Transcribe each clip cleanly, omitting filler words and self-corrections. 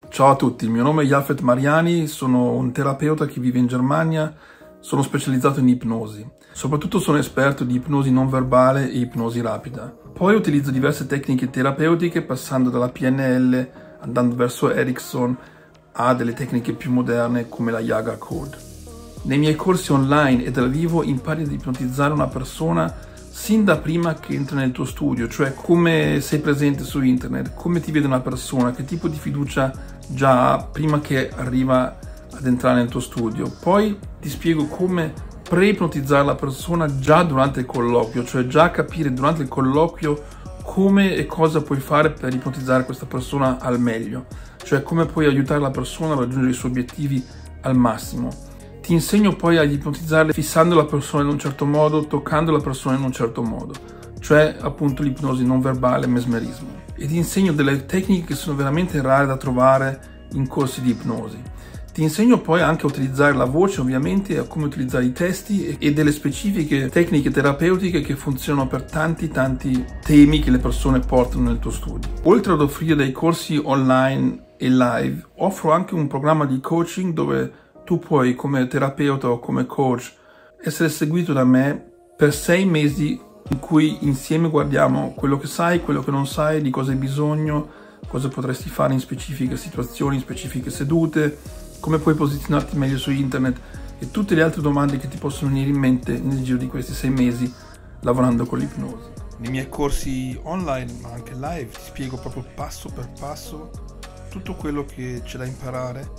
Ciao a tutti, il mio nome è Jafet Mariani, sono un terapeuta che vive in Germania, sono specializzato in ipnosi. Soprattutto sono esperto di ipnosi non verbale e ipnosi rapida. Poi utilizzo diverse tecniche terapeutiche passando dalla PNL, andando verso Erickson, a delle tecniche più moderne come la Yaga Code. Nei miei corsi online e dal vivo impari ad ipnotizzare una persona sin da prima che entra nel tuo studio, cioè come sei presente su internet, come ti vede una persona, che tipo di fiducia già ha prima che arriva ad entrare nel tuo studio. Poi ti spiego come pre-ipnotizzare la persona già durante il colloquio, cioè già capire durante il colloquio come e cosa puoi fare per ipnotizzare questa persona al meglio, cioè come puoi aiutare la persona a raggiungere i suoi obiettivi al massimo. Ti insegno poi ad ipnotizzarle fissando la persona in un certo modo, toccando la persona in un certo modo, cioè appunto l'ipnosi non verbale, mesmerismo. E ti insegno delle tecniche che sono veramente rare da trovare in corsi di ipnosi. Ti insegno poi anche a utilizzare la voce, ovviamente, a come utilizzare i testi e delle specifiche tecniche terapeutiche che funzionano per tanti temi che le persone portano nel tuo studio. Oltre ad offrire dei corsi online e live, offro anche un programma di coaching dove tu puoi, come terapeuta o come coach, essere seguito da me per 6 mesi in cui insieme guardiamo quello che sai, quello che non sai, di cosa hai bisogno, cosa potresti fare in specifiche situazioni, in specifiche sedute, come puoi posizionarti meglio su internet e tutte le altre domande che ti possono venire in mente nel giro di questi 6 mesi lavorando con l'ipnosi. Nei miei corsi online, ma anche live, ti spiego proprio passo per passo tutto quello che c'è da imparare.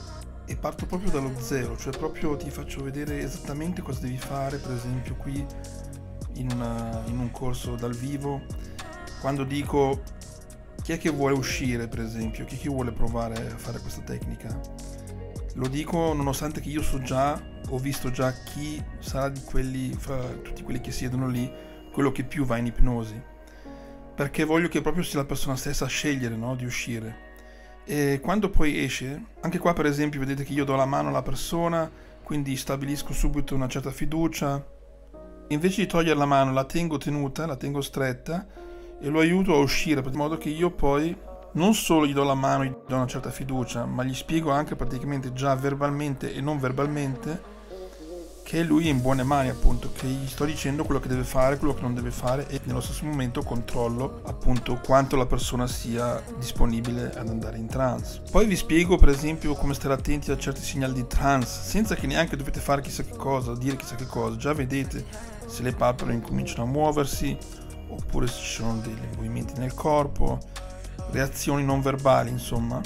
E parto proprio dallo zero, cioè proprio ti faccio vedere esattamente cosa devi fare, per esempio qui in un corso dal vivo, quando dico chi è che vuole uscire, per esempio, chi è che vuole provare a fare questa tecnica. Lo dico nonostante che io ho visto già chi sarà di quelli, fra tutti quelli che siedono lì, quello che più va in ipnosi, perché voglio che proprio sia la persona stessa a scegliere, no, di uscire. E quando poi esce, anche qua per esempio vedete che io do la mano alla persona, quindi stabilisco subito una certa fiducia. Invece di togliere la mano la tengo tenuta, la tengo stretta e lo aiuto a uscire, in modo che io poi non solo gli do la mano, gli do una certa fiducia, ma gli spiego anche praticamente già verbalmente e non verbalmente che lui è in buone mani, appunto, che gli sto dicendo quello che deve fare, quello che non deve fare e nello stesso momento controllo appunto quanto la persona sia disponibile ad andare in trance. Poi vi spiego per esempio come stare attenti a certi segnali di trance senza che neanche dovete fare chissà che cosa, dire chissà che cosa, già vedete se le palpebre incominciano a muoversi oppure se ci sono dei movimenti nel corpo, reazioni non verbali, insomma.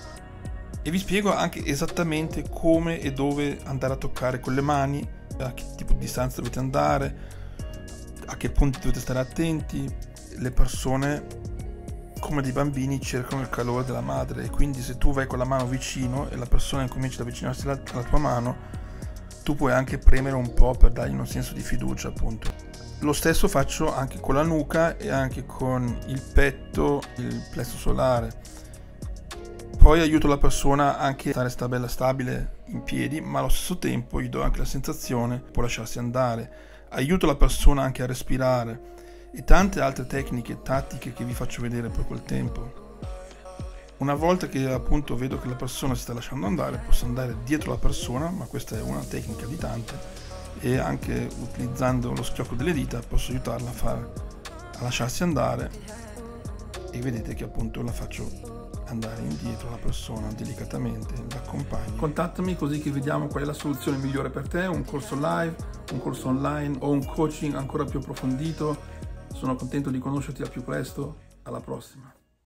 E vi spiego anche esattamente come e dove andare a toccare con le mani, a che tipo di distanza dovete andare, a che punti dovete stare attenti. Le persone, come dei bambini, cercano il calore della madre e quindi se tu vai con la mano vicino e la persona incomincia ad avvicinarsi alla tua mano, tu puoi anche premere un po' per dargli un senso di fiducia, appunto. Lo stesso faccio anche con la nuca e anche con il petto, il plesso solare. Poi aiuto la persona anche a stare bella stabile in piedi, ma allo stesso tempo gli do anche la sensazione che può lasciarsi andare. Aiuto la persona anche a respirare e tante altre tecniche, tattiche che vi faccio vedere poi col tempo. Una volta che appunto vedo che la persona si sta lasciando andare, posso andare dietro la persona, ma questa è una tecnica di tante, e anche utilizzando lo schiocco delle dita posso aiutarla a lasciarsi andare e vedete che appunto la faccio andare indietro la persona delicatamente, l'accompagno. Contattami così che vediamo qual è la soluzione migliore per te, un corso live, un corso online o un coaching ancora più approfondito. Sono contento di conoscerti al più presto, alla prossima.